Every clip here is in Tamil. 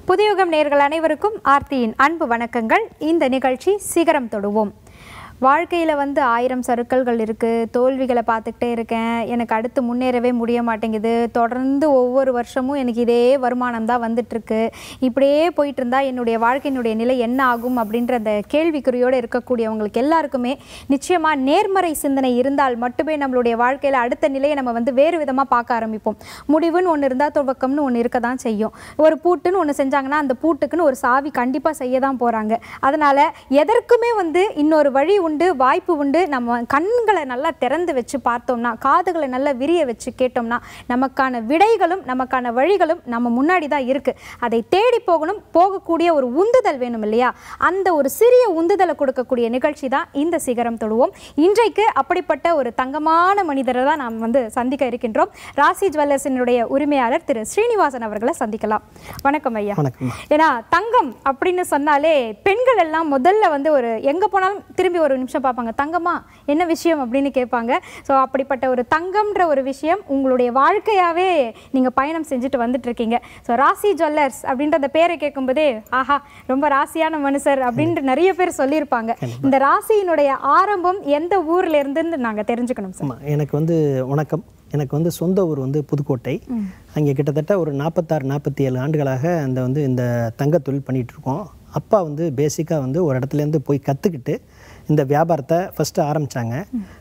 புதுயுகம் நேயர்கள் அனைவருக்கும் ஆர்த்தியின் அன்பு வணக்கங்கள். இந்த நிகழ்ச்சி சிகரம் தொடுவோம். வாழ்க்கையில் வந்து 1000 சறுக்கல்கள் இருக்குது. தோல்விகளை பார்த்துக்கிட்டே இருக்கேன். எனக்கு அடுத்து முன்னேறவே முடிய மாட்டேங்குது. தொடர்ந்து ஒவ்வொரு வருஷமும் எனக்கு இதே வருமானம் தான் வந்துட்டுருக்கு. இப்படியே போயிட்டு இருந்தால் என்னுடைய வாழ்க்கையினுடைய நிலை என்ன ஆகும் அப்படின்ற அந்த கேள்விக்குறியோடு இருக்கக்கூடியவங்களுக்கு எல்லாருக்குமே நிச்சயமாக நேர்மறை சிந்தனை இருந்தால் மட்டுமே நம்மளுடைய வாழ்க்கையில் அடுத்த நிலையை நம்ம வந்து வேறு விதமாக பார்க்க ஆரம்பிப்போம். முடிவுன்னு ஒன்று இருந்தால் துவக்கம்னு ஒன்று இருக்க தான் செய்யும். ஒரு பூட்டுன்னு ஒன்று செஞ்சாங்கன்னா அந்த பூட்டுக்குன்னு ஒரு சாவி கண்டிப்பாக செய்ய தான் போகிறாங்க. அதனால் எதற்குமே வந்து இன்னொரு வழி உண்டு, வாய்ப்பு உண்டு. நம்ம கண்களை நல்லா திறந்து வச்சு பார்த்தோம்னா, காதுகளை நல்லா விரிய வச்சு கேட்டோம்னா நமக்கான விடைகளும் நமக்கான வழிகளும் நம்ம முன்னாடி தான் இருக்குது. அதை தேடி போகக்கூடிய ஒரு உந்துதல் வேணும் இல்லையா? அந்த ஒரு சிறிய உந்துதலை கொடுக்கக்கூடிய நிகழ்ச்சி தான் இந்த சிகரம் தொடுவோம். இன்றைக்கு அப்படிப்பட்ட ஒரு தங்கமான மனிதரை தான் நாம் வந்து சந்திக்க இருக்கின்றோம். ராசி ஜுவல்லர்ஸினுடைய உரிமையாளர் திரு ஸ்ரீனிவாசன் அவர்களை சந்திக்கலாம். வணக்கம் ஐயா. ஏன்னா தங்கம் அப்படின்னு சொன்னாலே பெண்கள் எல்லாம் முதல்ல வந்து ஒரு எங்கே போனாலும் திரும்பி ஒரு நிமிஷம் பார்ப்பாங்க. தங்கமா என்ன விஷயம் அப்படின்னு கேட்பாங்க. ஸோ அப்படிப்பட்ட ஒரு தங்கம்ன்ற ஒரு விஷயம் உங்களுடைய வாழ்க்கையாகவே நீங்கள் பயணம் செஞ்சுட்டு வந்துட்டு இருக்கீங்க. ஸோ ராசி ஜுவல்லர்ஸ் அப்படின்ற அந்த பேரை கேட்கும்போதே ஆஹா ரொம்ப ராசியான மனுஷர் அப்படின்ட்டு நிறைய பேர் சொல்லியிருப்பாங்க. இந்த ராசியினுடைய ஆரம்பம் எந்த ஊர்ல இருந்துன்னு நாங்கள் தெரிஞ்சுக்கணும் சார். எனக்கு வந்து வணக்கம். எனக்கு வந்து சொந்த ஊர் வந்து புதுக்கோட்டை. அங்கே கிட்டத்தட்ட ஒரு 46-47 ஆண்டுகளாக இந்த தங்க தொழில் பண்ணிகிட்ருக்கோம். அப்பா வந்து பேசிக்காக வந்து ஒரு இடத்துலேருந்து போய் கற்றுக்கிட்டு இந்த வியாபாரத்தை ஃபஸ்ட்டு ஆரம்பித்தாங்க.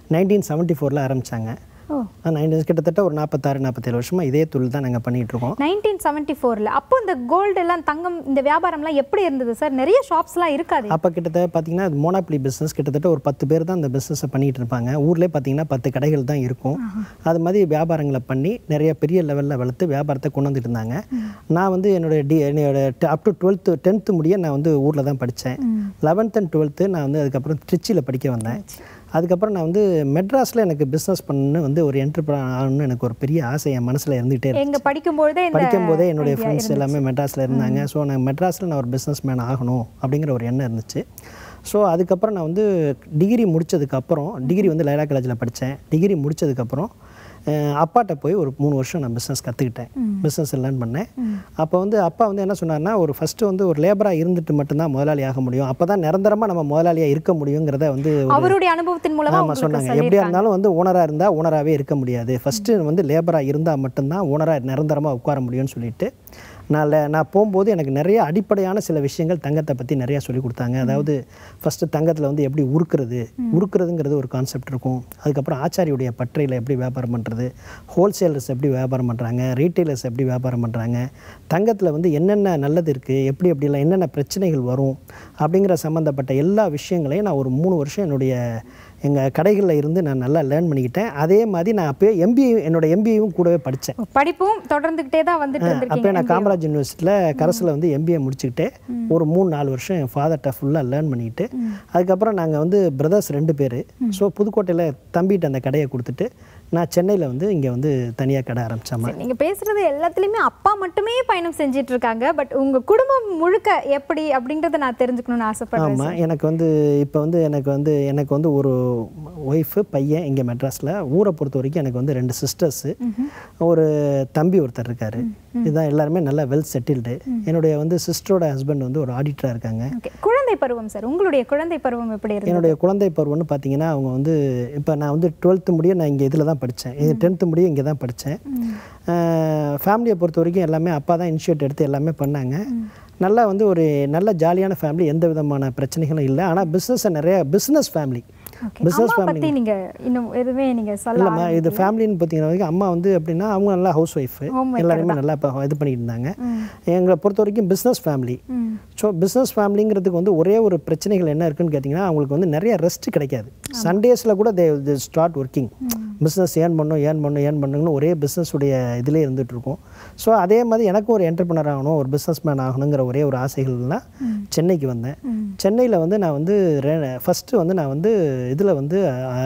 1974 ஆரம்பித்தாங்க. கிட்டத்தட்ட ஒரு 46-47 வருஷமாக இதே தொழில் தான் நாங்கள் பண்ணிகிட்ருக்கோம். 1974 அப்போ இந்த கோல்டு எல்லாம் தங்கம் இந்த வியாபாரம்லாம் எப்படி இருந்தது சார்? நிறைய ஷாப்ஸ்லாம் இருக்காது அப்போ. கிட்டத்தட்ட பார்த்தீங்கன்னா மோனோப்ளி பிஸ்னஸ். கிட்டத்தட்ட ஒரு 10 பேர் தான் இந்த பிஸ்னஸை பண்ணிகிட்டு இருப்பாங்க. ஊர்லேயே பார்த்தீங்கன்னா 10 கடைகள் தான் இருக்கும். அது மாதிரி வியாபாரங்களை பண்ணி நிறைய பெரிய லெவலில் வளர்த்து வியாபாரத்தை கொண்டு வந்துட்டு இருந்தாங்க. நான் வந்து என்னோட அப் டு 10th முடிய நான் வந்து ஊரில் தான் படித்தேன். 11th and 12th நான் வந்து அதுக்கப்புறம் திருச்சியில் படிக்க வந்தேன். அதுக்கப்புறம் நான் வந்து மெட்ராஸில் எனக்கு பிஸ்னஸ் பண்ணு வந்து ஒரு என்டர்பிரனர் ஆகணும்னு எனக்கு ஒரு பெரிய ஆசை என் மனசில் இருந்துகிட்டே இருந்துச்சு. படிக்கும்போதே என்னுடைய ஃப்ரெண்ட்ஸ் எல்லாமே மெட்ராஸில் இருந்தாங்க. ஸோ நான் மெட்ராஸில் நான் ஒரு பிஸ்னஸ் மேன் ஆகணும் அப்படிங்கிற ஒரு எண்ணம் இருந்துச்சு. ஸோ அதுக்கப்புறம் நான் வந்து டிகிரி முடித்ததுக்கப்புறம் டிகிரி வந்து லைலா காலேஜில் படித்தேன். டிகிரி முடித்ததுக்கப்புறம் அப்பாட்ட போய் ஒரு 3 வருஷம் நான் பிஸ்னஸ் கற்றுக்கிட்டேன். பிஸ்னஸ் லேர்ன் பண்ணேன். அப்போ வந்து அப்பா வந்து என்ன சொன்னார்னா, ஃபஸ்ட்டு வந்து ஒரு லேபராக இருந்துட்டு மட்டும்தான் முதலாளி ஆக முடியும். அப்போ தான் நிரந்தரமாக நம்ம முதலாளியாக இருக்க முடியுங்கிறத வந்து அவருடைய அனுபவத்தின் மூலமாக சொன்னாங்க. எப்படியா இருந்தாலும் வந்து ஓனராக இருந்தால் ஓனராகவே இருக்க முடியாது. ஃபஸ்ட்டு வந்து லேபராக இருந்தால் மட்டும்தான் ஓனராக நிரந்தரமாக உட்கார முடியும்னு சொல்லிட்டு நான் போகும்போது எனக்கு நிறைய அடிப்படையான சில விஷயங்கள் தங்கத்தை பற்றி நிறையா சொல்லி கொடுத்தாங்க. அதாவது ஃபஸ்ட்டு தங்கத்தில் வந்து எப்படி உருக்குறதுங்கிறது ஒரு கான்செப்ட் இருக்கும். அதுக்கப்புறம் ஆச்சாரியுடைய பற்றையில் எப்படி வியாபாரம் பண்ணுறது, ஹோல்சேலர்ஸ் எப்படி வியாபாரம் பண்ணுறாங்க, ரீட்டைலர்ஸ் எப்படி வியாபாரம் பண்ணுறாங்க, தங்கத்தில் வந்து என்னென்ன நல்லது இருக்குது, எப்படிலாம் என்னென்ன பிரச்சனைகள் வரும் அப்படிங்கிற சம்மந்தப்பட்ட எல்லா விஷயங்களையும் நான் ஒரு 3 வருஷம் எங்கள் கடைகளில் இருந்து நான் நல்லா லேர்ன் பண்ணிக்கிட்டேன். அதே மாதிரி நான் அப்போயே என்னோட எம்பிஏவும் கூடவே படித்தேன். படிப்பும் தொடர்ந்துக்கிட்டே தான் வந்துட்டு அப்போ நான் காமராஜ் யூனிவர்சிட்டியில் கரஸில் வந்து எம்பிஏ முடிச்சுக்கிட்டே ஒரு 3-4 வருஷம் என் ஃபாதர்கிட்ட ஃபுல்லாக லேர்ன் பண்ணிக்கிட்டு அதுக்கப்புறம் நாங்கள் வந்து பிரதர்ஸ் 2 பேர். ஸோ புதுக்கோட்டையில் தம்பிகிட்ட அந்த கடையை கொடுத்துட்டு நான் சென்னையில் வந்து இங்கே வந்து தனியாக கடை ஆரம்பித்தேன். நீங்கள் பேசுகிறது எல்லாத்துலேயுமே அப்பா மட்டுமே பயணம் செஞ்சிட்டு இருக்காங்க. பட் உங்கள் குடும்பம் முழுக்க எப்படி அப்படின்றத நான் தெரிஞ்சுக்கணும்னு ஆசைப்படுறேன். ஆமாம், எனக்கு வந்து இப்போ வந்து எனக்கு வந்து ஒரு ஒய்ஃபு பையன் இங்கே மெட்ராஸில். ஊரை பொறுத்த வரைக்கும் எனக்கு வந்து 2 சிஸ்டர்ஸு, ஒரு தம்பி ஒருத்தர் இருக்கார். இதுதான் எல்லாருமே நல்லா வெல் செட்டில்டு. என்னுடைய வந்து சிஸ்டரோட ஹஸ்பண்ட் வந்து ஒரு ஆடிட்டராக இருக்காங்க. குழந்தை பருவம் சார், உங்களுடைய குழந்தை பருவம் எப்படி இருக்கு? என்னுடைய குழந்தை பருவம்னு பார்த்தீங்கன்னா அவங்க வந்து இப்போ நான் வந்து 12th முடிய நான் இங்கே இதில் தான் படித்தேன். 10th முடிய இங்கே தான் படித்தேன். ஃபேமிலியை பொறுத்த வரைக்கும் எல்லாமே அப்பா தான் இனிஷியேட் எடுத்து எல்லாமே பண்ணாங்க. நல்லா வந்து ஒரு நல்ல ஜாலியான ஃபேமிலி, எந்த விதமான பிரச்சனைகளும் இல்லை. ஆனால் பிஸ்னஸ் ஃபேமிலி பத்தி நீங்க இன்னும் எதுவுமே நீங்க சொல்லலாமா? இது ஃபேமிலின்னு பார்த்தீங்கன்னா அம்மா வந்து எப்படின்னா அவங்க நல்லா ஹவுஸ் ஒய்ஃபு, எல்லாருமே நல்லா இது பண்ணிட்டு இருந்தாங்க. எங்களை பொறுத்த வரைக்கும் பிஸ்னஸ் ஃபேமிலி. ஸோ பிஸ்னஸ் ஃபேமிலிங்கிறதுக்கு வந்து ஒரே ஒரு பிரச்சனைகள் என்ன இருக்குன்னு கேட்டிங்கன்னா அவங்களுக்கு வந்து நிறைய ரெஸ்ட் கிடைக்காது. சண்டேஸில் கூட they start working. Business earn பண்ணுங்கன்னு ஒரே பிஸ்னஸுடைய இதிலே இருந்துகிட்டு இருக்கும். ஸோ அதே மாதிரி எனக்கும் ஒரு என்டர்பிரனர் ஆகணும், ஒரு பிஸ்னஸ் மேன் ஆகணுங்கிற ஒரே ஒரு ஆசைகள்லாம் சென்னைக்கு வந்தேன். சென்னையில் வந்து நான் வந்து ஃபஸ்ட்டு வந்து நான் வந்து இதில் வந்து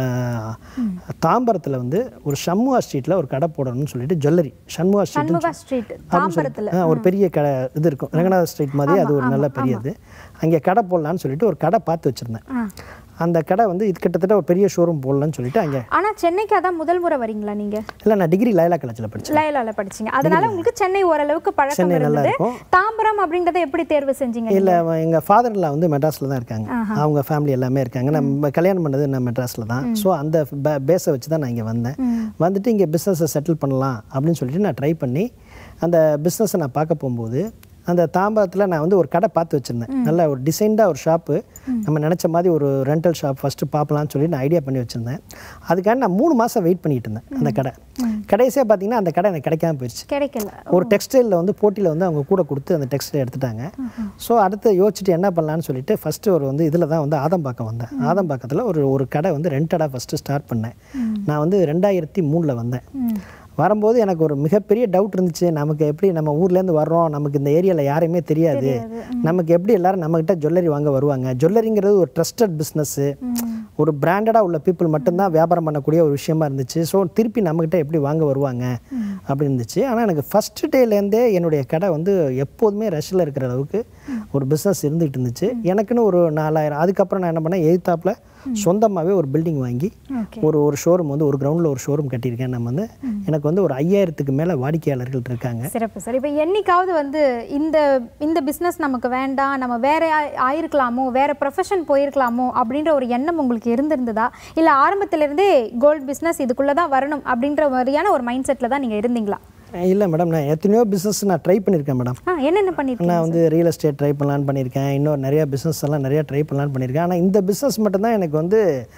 தாம்பரத்தில் வந்து ஒரு ஷண்முகா ஸ்ட்ரீட்டில் ஒரு கடை போடணும்னு சொல்லிட்டு ஜுவல்லரி ஷண்முகா ஸ்ட்ரீட் ஒரு பெரிய கடை இது இருக்கும். ரங்கநாத ஸ்ட்ரீட் மாதிரி அது ஒரு நல்ல பெரிய இது. அங்கே கடை போடலான்னு சொல்லிட்டு ஒரு கடை பார்த்து வச்சுருந்தேன். அந்த கடை வந்து இது கிட்டத்தட்ட ஒரு பெரிய ஷோரூம் போடலாம்னு சொல்லிட்டு அங்கே. ஆனால் சென்னைக்கு அதான் முதல் முறை வரீங்களா நீங்கள்? இல்லை, நான் டிகிரி லயலா காலேஜில் படித்தேன். லயலாவில் படிச்சிங்க, அதனால உங்களுக்கு சென்னை ஓரளவுக்கு பழக்கம் இருந்தது. தாம்பரம் அப்படின்றத எப்படி தேர்வு செஞ்சீங்க? இல்லை, எங்கள் ஃபாதர்லாம் வந்து மெட்ராஸில் தான் இருக்காங்க, அவங்க ஃபேமிலி எல்லாமே இருக்காங்க. நம்ம கல்யாணம் பண்ணது நான் மெட்ராஸில் தான். ஸோ அந்த பேஸை வச்சு தான் நான் இங்கே வந்தேன். வந்துட்டு இங்கே பிஸ்னஸை செட்டில் பண்ணலாம் அப்படின்னு சொல்லிட்டு நான் ட்ரை பண்ணி அந்த பிஸ்னஸை நான் பார்க்க போகும்போது அந்த தாம்பரத்தில் நான் வந்து ஒரு கடை பார்த்து வச்சுருந்தேன். நல்ல ஒரு டிசைன்டாக ஒரு ஷாப்பு, நம்ம நினச்ச மாதிரி ஒரு ரெண்டல் ஷாப் ஃபஸ்ட்டு பார்க்கலான்னு சொல்லி நான் ஐடியா பண்ணி வச்சுருந்தேன். அதுக்காக நான் 3 மாதம் வெயிட் பண்ணிட்டு இருந்தேன். அந்த கடைசியாக பார்த்தீங்கன்னா அந்த கடை எனக்கு கிடைக்காம போயிடுச்சு. கிடைக்கல. ஒரு டெக்ஸ்டைலில் வந்து போட்டியில் வந்து அவங்க கூட கொடுத்து அந்த டெக்ஸ்டைல் எடுத்துட்டாங்க. ஸோ அடுத்து யோசிச்சுட்டு என்ன பண்ணலான்னு சொல்லிட்டு ஃபஸ்ட்டு ஒரு வந்து இதில் தான் வந்து ஆதம்பாக்கம் வந்தேன். ஆதம்பாக்கத்தில் ஒரு கடை வந்து ரெண்டடாக ஃபஸ்ட்டு ஸ்டார்ட் பண்ணேன். நான் வந்து 2003 வந்தேன். வரும்போது எனக்கு ஒரு மிகப்பெரிய டவுட் இருந்துச்சு. நமக்கு எப்படி, நம்ம ஊர்லேருந்து வர்றோம், நமக்கு இந்த ஏரியாவில் யாரையுமே தெரியாது, நமக்கு எப்படி எல்லோரும் நம்மக்கிட்ட ஜுவல்லரி வாங்க வருவாங்க? ஜுவல்லரிங்கிறது ஒரு ட்ரஸ்டட் பிஸ்னஸ்ஸு, ஒரு பிராண்டடாக உள்ள பீப்புள் மட்டும்தான் வியாபாரம் பண்ணக்கூடிய ஒரு விஷயமா இருந்துச்சு. ஸோ திருப்பி நம்மக்கிட்ட எப்படி வாங்க வருவாங்க அப்படி இருந்துச்சு. ஆனால் எனக்கு ஃபஸ்ட்டு டேலேருந்தே என்னுடைய கடை வந்து எப்போதுமே ரஷ்ஷில் இருக்கிற அளவுக்கு ஒரு பிஸ்னஸ் இருந்துகிட்டு இருந்துச்சு. எனக்குன்னு ஒரு 4000. அதுக்கப்புறம் நான் என்ன பண்ணேன், எய்த்தாப்பில் சொந்தமாகவே ஒரு பில்டிங் வாங்கி ஒரு ஷோரூம் வந்து ஒரு கிரவுண்டில் ஒரு ஷோரூம் கட்டியிருக்கேன். நம்ம வந்து எனக்கு வந்து ஒரு 5000க்கு மேலே வாடிக்கையாளர்கள் இருக்காங்க. சிறப்பு சார். இப்போ என்னைக்காவது வந்து இந்த பிஸ்னஸ் நமக்கு வேண்டாம், நம்ம வேற ஆயிருக்கலாமோ, வேற ப்ரொஃபஷன் போயிருக்கலாமோ அப்படின்ற ஒரு எண்ணம் உங்களுக்கு இருந்திருந்ததா? இல்லை ஆரம்பத்திலேருந்தே கோல்டு பிஸ்னஸ் இதுக்குள்ளே தான் வரணும் அப்படின்ற மாதிரியான ஒரு மைண்ட் செட்டில் தான் நீங்கள் இருந்தீங்களா? இல்லை மேடம், நான் எத்தனையோ பிஸ்னஸ் நான் ட்ரை பண்ணியிருக்கேன் மேடம். என்னென்ன பண்ணியிருக்கேன்? நான் வந்து ரியல் எஸ்டேட் ட்ரை பண்ணலான்னு பண்ணியிருக்கேன், இன்னும் நிறையா பிஸ்னஸ் எல்லாம் நிறையா ட்ரை பண்ணலான்னு பண்ணியிருக்கேன். ஆனால் இந்த பிஸ்னஸ் மட்டும்தான் எனக்கு வந்து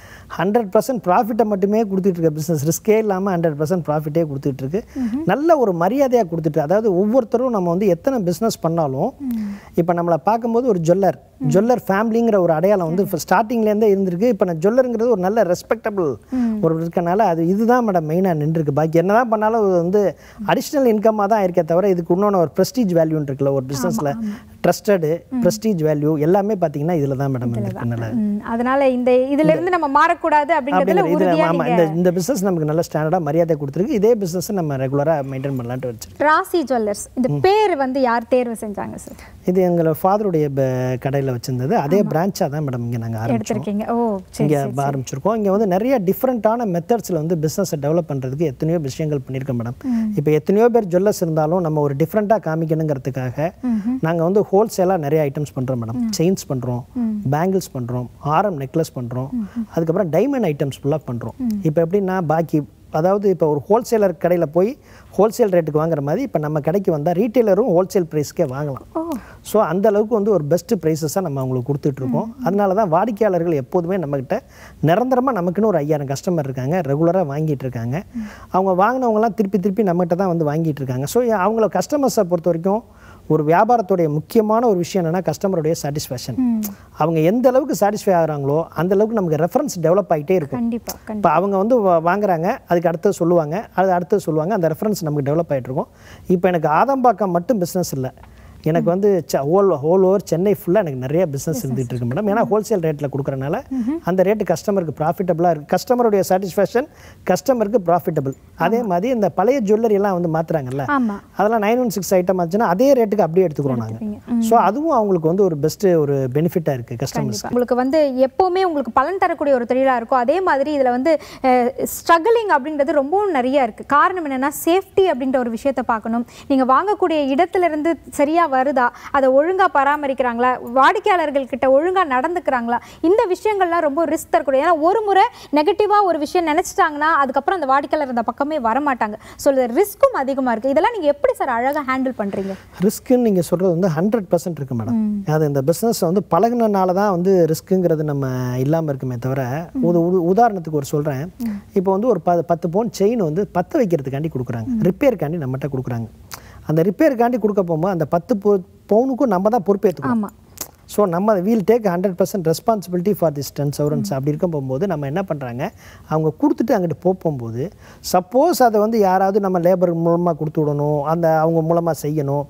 100% ப்ராஃபிட்டை மட்டுமே கொடுத்துட்ருக்க பிஸ்னஸ். ரிஸ்கே இல்லாமல் 100% ப்ராஃபிட்டே கொடுத்துட்ருக்கு. நல்ல ஒரு மரியாதையாக கொடுத்துட்டு, அதாவது ஒவ்வொருத்தரும் நம்ம வந்து எத்தனை பிஸ்னஸ் பண்ணாலும் இப்போ நம்மளை பார்க்கும்போது ஒரு ஜுவல்லர் ஃபேமிலிங்கிற ஒரு அடையாளம் வந்து இப்போ ஸ்டார்டிங்லேருந்தே இருந்திருக்கு. இப்போ நான் ஜுவல்லருங்கிறது ஒரு நல்ல ரெஸ்பெக்டபிள் ஒரு இருக்கனால இதுதான் மேடம் மெயினாக நின்றுருக்கு. பாக்கி என்ன தான் பண்ணாலும் அது வந்து அடிஷ்னல் இன்கம்மாக தான் இருக்கே தவிர இதுக்கு இன்னொன்று ஒரு ப்ரெஸ்டீஜ் வேல்யூன்னு இருக்குல்ல ஒரு பிஸ்னஸில், ட்ரஸ்டடு ப்ரெஸ்டீஜ் வேல்யூ எல்லாமே பார்த்தீங்கன்னா இதில் தான் மேடம் இருக்குனால, அதனால இதிலிருந்து நம்ம மாறக்கூடாது அப்படிங்கிறதுல இந்த பிஸ்னஸ் நமக்கு நல்ல ஸ்டாண்டர்டாக மரியாதை கொடுத்துருக்கு. இதே பிஸ்னஸ் நம்ம ரெகுலராக மெயின்டைன் பண்ணலான்ட்டு வச்சிருக்கோம். ராசி ஜுவல்லர்ஸ் இந்த பேர் வந்து யார் தேர்வு செஞ்சாங்க சார்? இது எங்களோட ஃபாதருடைய கடையில் வச்சிருந்தது. அதே பிரான்ச்சாக தான் மேடம் இங்கே நாங்கள் ஆரம்பிச்சிருக்கோம். இங்கே வந்து நிறைய டிஃப்ரெண்ட்டான மெத்தட்ஸில் வந்து பிஸ்னஸை டெவலப் பண்ணுறதுக்கு எத்தனையோ விஷயங்கள் பண்ணியிருக்கோம் மேடம். இப்போ எத்தனையோ பேர் ஜுவல்லர்ஸ் இருந்தாலும் நம்ம ஒரு டிஃப்ரெண்ட்டாக காமிக்கணுங்கிறதுக்காக நாங்கள் வந்து ஹோல்சேலாக நிறைய ஐட்டம்ஸ் பண்ணுறோம் மேடம். செயின்ஸ் பண்ணுறோம், பேங்கிள்ஸ் பண்ணுறோம், ஆரம் நெக்லஸ் பண்ணுறோம், அதுக்கப்புறம் டைமண்ட் ஐட்டம்ஸ் ஃபுல்லாக பண்ணுறோம். இப்போ எப்படின்னா பாக்கி, அதாவது இப்போ ஒரு ஹோல்சேலர் கடையில் போய் ஹோல்சேல் ரேட்டுக்கு வாங்குற மாதிரி இப்போ நம்ம கடைக்கு வந்தால் ரீட்டெயிலரும் ஹோல்சேல் ப்ரைஸ்க்கே வாங்கலாம். ஸோ அந்த அளவுக்கு வந்து ஒரு பெஸ்ட்டு ப்ரைஸஸாக நம்ம அவங்களுக்கு கொடுத்துட்ருக்கோம். அதனால தான் வாடிக்கையாளர்கள் எப்போதுமே நம்மக்கிட்ட நிரந்தரமாக நமக்குன்னு ஒரு 5000 கஸ்டமர் இருக்காங்க, ரெகுலராக வாங்கிட்டு இருக்காங்க. அவங்க வாங்கினவங்களாம் திருப்பி நம்மகிட்ட தான் வந்து வாங்கிட்டு இருக்காங்க. ஸோ அவங்கள கஸ்டமர்ஸை பொறுத்த வரைக்கும் ஒரு வியாபாரத்துடைய முக்கியமான ஒரு விஷயம் என்னென்னா கஸ்டமருடைய சாட்டிஸ்ஃபேக்ஷன். அவங்க எந்த அளவுக்கு சாட்டிஸ்ஃபை ஆகிறாங்களோ அந்த அளவுக்கு நமக்கு ரெஃபரன்ஸ் டெவலப் ஆகிட்டே இருக்கும். இப்போ அவங்க வந்து வாங்குறாங்க, அதுக்கு அடுத்தது சொல்லுவாங்க, அடுத்தது சொல்லுவாங்க, அந்த ரெஃபரன்ஸ் நமக்கு டெவலப் ஆகிட்டு இருக்கும். இப்போ எனக்கு ஆதம்பாக்கம் மட்டும் பிஸ்னஸ் இல்லை, எனக்கு வந்து ஹோல் ஓவர் சென்னை ஃபுல்லாக எனக்கு நிறைய பிஸ்னஸ் இருந்துகிட்டு இருக்கு மேடம். ஏன்னா ஹோல்சேல் ரேட்டில் கொடுக்குறனால அந்த ரேட்டு கஸ்டமருக்கு ப்ராஃபிட்டபுளாக இருக்குது. கஸ்டமருடைய சாட்டிஸ்ஃபேக்ஷன் கஸ்டமருக்கு ப்ராஃபிட்டபிள். அதே மாதிரி இந்த பழைய ஜுவல்லரி எல்லாம் வந்து மாற்றுறாங்கல்ல, அதெல்லாம் 916 ஐட்டம் ஆச்சுன்னா அதே ரேட்டுக்கு அப்படியே எடுத்துக்கிறோம் நாங்கள். ஸோ அதுவும் அவங்களுக்கு வந்து ஒரு பெஸ்ட்டு ஒரு பெனிஃபிட்டாக இருக்குது கஸ்டமர்ஸ். உங்களுக்கு வந்து எப்போவுமே உங்களுக்கு பலன் தரக்கூடிய ஒரு தொழிலாக இருக்கும். அதே மாதிரி இதில் வந்து ஸ்ட்ரகிளிங் அப்படின்றது ரொம்பவும் நிறைய இருக்குது. காரணம் என்னென்னா சேஃப்டி அப்படின்ற ஒரு விஷயத்தை பார்க்கணும். நீங்கள் வாங்கக்கூடிய இடத்துலேருந்து சரியாக வருதா, அதை ஒழுங்காக பராமரிக்கிறாங்களா, வாடிக்கையாளர்கள் கிட்ட ஒழுங்காக நடந்துக்கிறாங்களா, இந்த விஷயங்கள்லாம் ரொம்ப ரிஸ்க் தரக்கூடிய. ஏன்னா ஒரு முறை நெகட்டிவாக ஒரு விஷயம் நினச்சிட்டாங்கன்னா அதுக்கப்புறம் அந்த வாடிக்கையாளர் அந்த பக்கமே வரமாட்டாங்க. ஸோ ரிஸ்க்கும் அதிகமாக இருக்குது. இதெல்லாம் நீங்கள் எப்படி சார் அழகாக ஹேண்டில் பண்ணுறீங்க? ரிஸ்க்குன்னு நீங்கள் சொல்கிறது வந்து 100% இருக்குது மேடம். அது இந்த பிஸ்னஸ் வந்து பழகினால தான் வந்து ரிஸ்க்குங்கிறது நம்ம இல்லாமல் இருக்குமே தவிர, உதாரணத்துக்கு ஒரு சொல்கிறேன். இப்போ வந்து ஒரு 10 பவுன் செயின் வந்து 10 வைக்கிறதுக்காண்டி கொடுக்குறாங்க, ரிப்பேருக்காண்டி நம்மகிட்ட கொடுக்குறாங்க. அந்த ரிப்பேருக்காண்டி கொடுக்க போகும்போது அந்த 10 பவுனுக்கும் நம்ம தான் பொறுப்பேற்றுக்கணும். ஸோ நம்ம will take 100% responsibility for this 10,000 அப்படி இருக்க போகும்போது நம்ம என்ன பண்ணுறாங்க, அவங்க கொடுத்துட்டு அங்கிட்டு போகும்போது சப்போஸ் அதை வந்து யாராவது நம்ம லேபர் மூலமாக கொடுத்து விடணும், அவங்க மூலமாக செய்யணும்,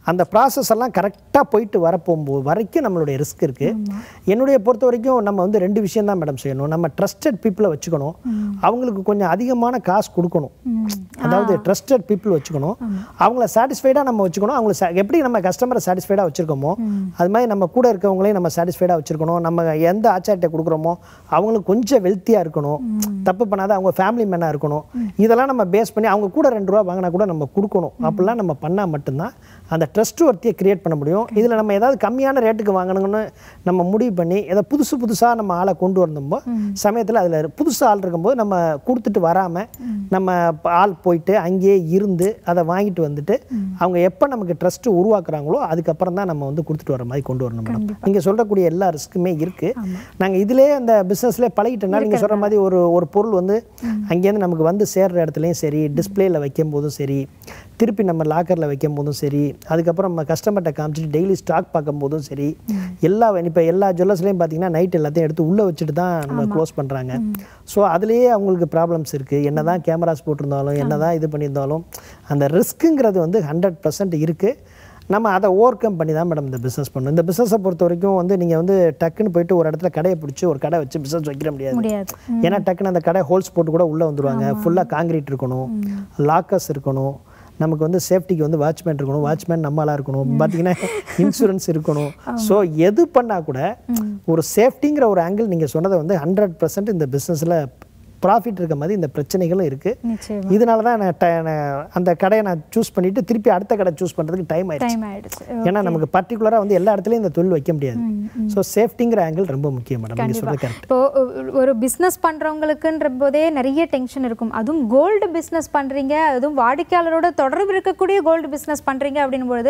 அந்த ப்ராசஸ் எல்லாம் கரெக்டாக போயிட்டு வரப்போகும்போது வரைக்கும் நம்மளுடைய ரிஸ்க் இருக்குது. என்னுடைய பொறுத்த வரைக்கும் நம்ம வந்து 2 விஷயம் தான் மேடம் செய்யணும். நம்ம ட்ரஸ்டட் பீப்புளை வச்சுக்கணும், அவங்களுக்கு கொஞ்சம் அதிகமான காசு கொடுக்கணும். அதாவது ட்ரஸ்டட் பீப்புள் வச்சுக்கணும், அவங்கள சாட்டிஸ்ஃபைடாக நம்ம வச்சுக்கணும். அவங்கள எப்படி நம்ம கஸ்டமரை சாட்டிஸ்ஃபைடாக வச்சுருக்கோமோ அது மாதிரி நம்ம கூட இருக்கவங்களையும் நம்ம சாட்டிஸ்ஃபைடாக வச்சுருக்கணும். நம்ம எந்த ஆச்சாரிட்ட கொடுக்குறோமோ அவங்களுக்கு கொஞ்சம் வெல்த்தியாக இருக்கணும், தப்பு பண்ணாத அவங்க ஃபேமிலி மேனாக இருக்கணும். இதெல்லாம் நம்ம பேஸ் பண்ணி அவங்க கூட 2 ரூபா வாங்கினா கூட நம்ம கொடுக்கணும். அப்படிலாம் நம்ம பண்ணால் மட்டும்தான் அந்த ட்ரஸ்ட் ஒர்த்தியை கிரியேட் பண்ண முடியும். இதில் நம்ம ஏதாவது கம்மியான ரேட்டுக்கு வாங்கணும்னு நம்ம முடிவு பண்ணி ஏதோ புதுசாக நம்ம ஆளை கொண்டு வரணும்போ சமயத்தில் அதில் புதுசாக ஆள் இருக்கும்போது நம்ம கொடுத்துட்டு வராமல் நம்ம ஆள் போயிட்டு அங்கேயே இருந்து அதை வாங்கிட்டு வந்துட்டு அவங்க எப்போ நமக்கு ட்ரஸ்ட்டு உருவாக்குறாங்களோ அதுக்கப்புறம் தான் நம்ம வந்து கொடுத்துட்டு வர மாதிரி கொண்டு வரணும் மேடம். நீங்கள் சொல்லக்கூடிய எல்லா ரிஸ்க்குமே இருக்குது. நாங்கள் இதிலே அந்த பிஸ்னஸ்லேயே பழகிட்டோம்னா நீங்கள் சொல்கிற மாதிரி ஒரு பொருள் வந்து அங்கேருந்து நமக்கு வந்து சேர்கிற இடத்துலையும் சரி, டிஸ்பிளேயில் வைக்கும் போதும் சரி, திருப்பி நம்ம லாக்கரில் வைக்கும் போதும் சரி, அதுக்கப்புறம் நம்ம கஸ்டமர்கிட்ட காமிச்சிட்டு டெய்லி ஸ்டாக் பார்க்கும் போதும் சரி, இப்போ எல்லா ஜுவல்லர்ஸ்லையும் பார்த்தீங்கன்னா நைட் எல்லாத்தையும் எடுத்து உள்ளே வச்சுட்டு தான் நம்ம க்ளோஸ் பண்ணுறாங்க. ஸோ அதுலேயே அவங்களுக்கு ப்ராப்ளம்ஸ் இருக்குது. என்ன தான் கேமராஸ் போட்டிருந்தாலும் என்ன தான் இது பண்ணியிருந்தாலும் அந்த ரிஸ்க்குங்கிறது வந்து 100% இருக்குது. நம்ம அதை ஓவர் கம் பண்ணி தான் மேடம் இந்த பிஸ்னஸ் பண்ணணும். இந்த பிஸ்னஸை பொறுத்த வரைக்கும் வந்து நீங்கள் வந்து டக்குன்னு போயிட்டு ஒரு இடத்துல கடையை பிடிச்சி ஒரு கடை வச்சு பிஸ்னஸ் வைக்கிற முடியாது. ஏன்னா டக்குன்னு அந்த கடை ஹோல்ஸ் போட்டு கூட உள்ளே வந்துடுவாங்க. ஃபுல்லாக காங்கிரீட் இருக்கணும், லாக்கர்ஸ் இருக்கணும், நமக்கு வந்து சேஃப்டிக்கு வந்து வாட்ச்மேன் இருக்கணும், வாட்ச்மேன் நம்மளாக இருக்கணும், பார்த்தீங்கன்னா இன்சூரன்ஸ் இருக்கணும். ஸோ எது பண்ணால் கூட ஒரு சேஃப்டிங்கிற ஒரு ஆங்கிள் நீங்கள் சொன்னதை வந்து 100% இந்த பிஸ்னஸில் ப்ராஃபிட் இருக்க மாதிரி இந்த பிரச்சனைகளும் இருக்குது. இதனால தான் நான் அந்த கடையை நான் சூஸ் பண்ணிவிட்டு திருப்பி அடுத்த கடை சூஸ் பண்ணுறதுக்கு டைம் ஆயிடுச்சு. ஏன்னா நமக்கு பர்டிகுலராக வந்து எல்லா இடத்துலையும் இந்த தொழில் வைக்க முடியாது. ஸோ சேஃப்டிங்கிற ஆங்கிள் ரொம்ப முக்கியம் மேடம். நீங்கள் சொல்கிறது கரெக்ட். இப்போ ஒரு பிஸ்னஸ் பண்ணுறவங்களுக்குன்ற போதே நிறைய டென்ஷன் இருக்கும். அதுவும் கோல்டு பிஸ்னஸ் பண்ணுறீங்க, அதுவும் வாடிக்கையாளரோட தொடர்பு இருக்கக்கூடிய கோல்டு பிஸ்னஸ் பண்ணுறீங்க அப்படின்பொழுது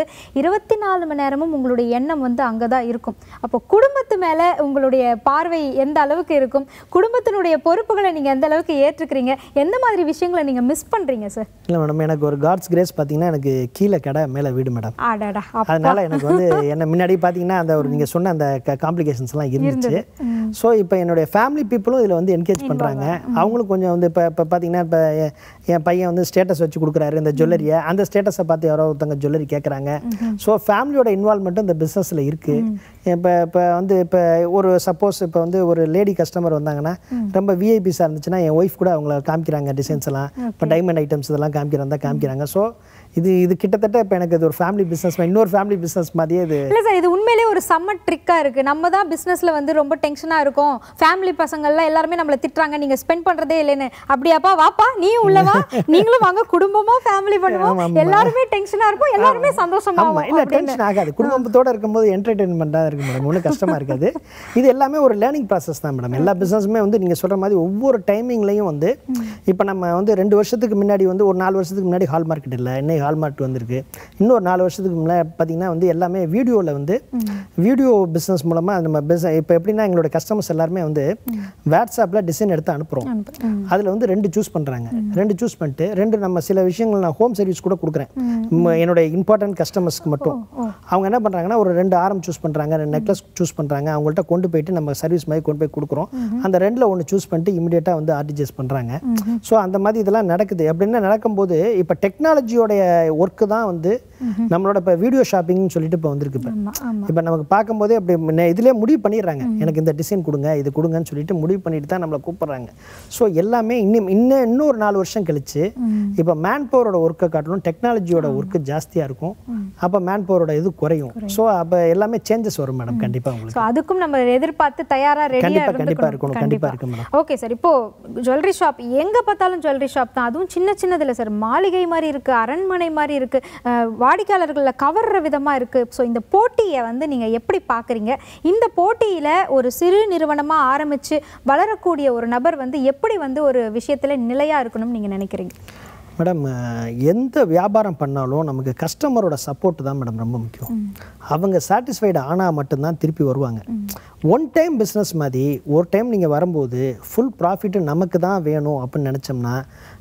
24 மணி நேரமும் உங்களுடைய எண்ணம் வந்து அங்கே தான் இருக்கும். அப்போ குடும்பத்து மேலே உங்களுடைய பார்வை எந்த அளவுக்கு இருக்கும், குடும்பத்தினுடைய பொறுப்புகளை நீங்கள் எந்த அளவுக்கு ஏற்றுக்கிறீங்க, எந்த மாதிரி விஷயங்களை நீங்க மிஸ் பண்றீங்க சார்? இல்லை மேடம், எனக்கு ஒரு காட்ஸ் கிரேஸ் பார்த்தீங்கன்னா எனக்கு கீழே கடை மேலே வீடு மேடம். அதனால எனக்கு வந்து என்ன முன்னாடி பார்த்தீங்கன்னா அந்த ஒரு நீங்கள் சொன்ன அந்த காம்ப்ளிகேஷன்ஸ்லாம் இருந்துச்சு. ஸோ இப்போ என்னுடைய ஃபேமிலி பீப்புளும் இதில் வந்து என்கரேஜ் பண்ணுறாங்க. அவங்களும் கொஞ்சம் வந்து இப்போ பார்த்தீங்கன்னா இப்போ என் பையன் வந்து ஸ்டேட்டஸ் வச்சு கொடுக்குறாரு இந்த ஜுவல்லரியை, அந்த ஸ்டேட்டஸை பார்த்து யாரோ ஒருத்தங்க ஜுவல்லரி கேட்குறாங்க. ஸோ ஃபேமிலியோட இன்வால்மெண்ட்டும் இந்த பிஸ்னஸில் இருக்குது. இப்போ வந்து இப்போ ஒரு சப்போஸ் இப்போ வந்து ஒரு லேடி கஸ்டமர் வந்தாங்கன்னா ரொம்ப விஐபிஸாக இருந்துச்சுன்னா என் ஒய்ஃப் கூட அவங்கள காமிக்கிறாங்க டிசைன்ஸ் எல்லாம், இப்போ டைமண்ட் ஐட்டம்ஸ் இதெல்லாம் காமிக்கிறாங்க. ஸோ இது கிட்டத்தட்ட இப்போ எனக்கு இது ஒரு ஃபேமிலி பிஸ்னஸ், இன்னொரு ஃபேமிலி பிஸ்னஸ் மாதிரியே இது. இல்லை சார், இது உண்மையிலேயே ஒரு செம்ம ட்ரிக்காக இருக்குது. நம்ம தான் பிஸ்னஸில் வந்து ரொம்ப டென்ஷனாக இருக்கும், ஃபேமிலி பசங்கள்லாம் எல்லாருமே நம்மளை திட்டுறாங்க, நீங்கள் ஸ்பெண்ட் பண்ணுறதே இல்லைன்னு. அப்படியாப்பா வாப்பா நீ உள்ளவா, நீங்களும் வாங்க, குடும்பமாக ஃபேமிலி பண்ணுவோம், எல்லாருமே டென்ஷனாக இருக்கும், எல்லாருமே சந்தோஷமாக. இல்லை டென்ஷன் ஆகாது, குடும்பத்தோடு இருக்கும்போது என்டர்டெயின்மெண்ட்டாக இருக்கும் மேடம், ஒன்றும் கஷ்டமாக இருக்காது. இது எல்லாமே ஒரு லேர்னிங் ப்ராசஸ் தான் மேடம். எல்லா பிஸ்னஸுமே வந்து நீங்கள் சொல்கிற மாதிரி ஒவ்வொரு டைமிங்லையும் வந்து இப்போ நம்ம வந்து 2 வருஷத்துக்கு முன்னாடி வந்து ஒரு 4 வருஷத்துக்கு முன்னாடி ஹால் மார்க்கெட் இல்லை, இன்னைக்கு ஹால் மார்க்கெட் வந்திருக்கு. இன்னொரு 4 வருஷத்துக்கு முன்னாடி பார்த்தீங்கன்னா வந்து எல்லாமே வீடியோவில் வந்து வீடியோ பிஸ்னஸ் மூலமாக நம்ம இப்போ எப்படின்னா எங்களோட கஸ்டமர்ஸ் எல்லாருமே வந்து வாட்ஸ்அப்பில் டிசைன் எடுத்து அனுப்புகிறோம். அதில் வந்து 2 சூஸ் பண்ணுறாங்க. 2 சூஸ் பண்ணிட்டு 2 நம்ம சில விஷயங்கள் நான் ஹோம் சர்வீஸ் கூட கொடுக்குறேன் என்னோட இம்பார்ட்டன்ட் கஸ்டமர்ஸ்க்கு மட்டும். அவங்க என்ன பண்ணுறாங்கன்னா ஒரு 2 ஆரம் சூஸ் பண்ணுறாங்க, 2 நெக்லஸ் சூஸ் பண்ணுறாங்க, அவங்கள்ட்ட கொண்டு போயிட்டு நம்ம சர்வீஸ் மாதிரி கொண்டு போய் கொடுக்குறோம். அந்த 2ல் 1 சூஸ் பண்ணிட்டு இமீடியட்டாக வந்து ஆர்டிஜிஎஸ் பண்ணுறாங்க. ஸோ அந்த மாதிரி இதெல்லாம் நடக்குது. அப்படின்னா நடக்கும்போது இப்போ டெக்னாலஜியோடைய ஒர்க்கு தான் வந்து நம்மளோட இப்போ வீடியோ ஷாப்பிங்னு சொல்லிட்டு இப்போ வந்திருக்கு. இப்போ நமக்கு பார்க்கும்போதே அப்படி இதிலே முடிவு பண்ணிடுறாங்க, எனக்கு இந்த டிசைன் கொடுங்க இது கொடுங்கன்னு சொல்லிட்டு முடிவு பண்ணிட்டு தான் நம்மளை கூப்பிட்றாங்க. ஸோ எல்லாமே இன்னொரு 4 வருஷம் கழிச்சு இப்போ மேன் பவரோட ஒர்க்கை காட்டணும், டெக்னாலஜியோட ஒர்க்கு ஜாஸ்தியாக இருக்கும், அப்போ மேன் பவரோட இது குறையும். ஸோ அப்போ எல்லாமே சேஞ்சஸ் வரும் மேடம். கண்டிப்பாக உங்களுக்கு அதுக்கும் நம்ம எதிர்பார்த்து தயாராக கண்டிப்பாக இருக்கணும். கண்டிப்பாக இருக்கும் மேடம். ஓகே சார், இப்போ ஜுவல்லரி ஷாப் எங்கே பார்த்தாலும் ஜுவல்லரி ஷாப் தான், அதுவும் சின்னதில்லை சார், மாளிகை மாதிரி இருக்குது, அரண்மனை மாதிரி இருக்குது, வாடிக்கையாளர்களை கவர்ற விதமாக இருக்குது. ஸோ இந்த போட்டியை வந்து நீங்கள் எப்படி பார்க்குறீங்க? இந்த போட்டியில் ஒரு சிறு நிறுவனமாக ஆரம்பித்து வளரக்கூடிய ஒரு நபர் வந்து எப்படி வந்து ஒரு விஷயத்தில் நிலையாக இருக்கணும்னு நீங்கள் நினைக்கிறீங்க? மேடம், எந்த வியாபாரம் பண்ணாலும் நமக்கு கஸ்டமரோட சப்போர்ட் தான் மேடம் ரொம்ப முக்கியம். அவங்க சாட்டிஸ்ஃபைடு ஆனால் மட்டும்தான் திருப்பி வருவாங்க. ஒன் டைம் பிஸ்னஸ் மாதிரி ஒரு டைம் நீங்கள் வரும்போது ஃபுல் ப்ராஃபிட்டு நமக்கு தான் வேணும் அப்படின்னு நினச்சோம்னா